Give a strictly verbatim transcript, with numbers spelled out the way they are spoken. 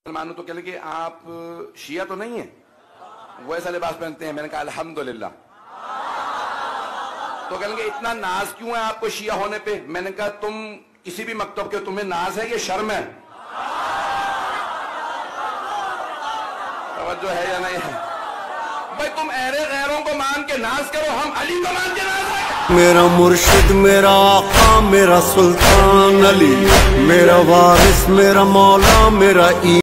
मानू तो कह लगे आप शिया तो नहीं है, वो ऐसा लिबास पहनते हैं। मैंने कहा अल्हम्दुलिल्लाह। तो कह लगे इतना नाज क्यों है आपको शिया होने पे? मैंने कहा तुम किसी भी मकतब के, तुम्हें नाज है, ये शर्म है। तवज्जो है या नहीं है भाई? तुम अहरे गैरों को मान के नाज करो, हम अली को मान के नाज करें। मेरा मुर्शिद, मेरा आका, मेरा सुल्तान अली, मेरा वारिस, मेरा मौला, मेरा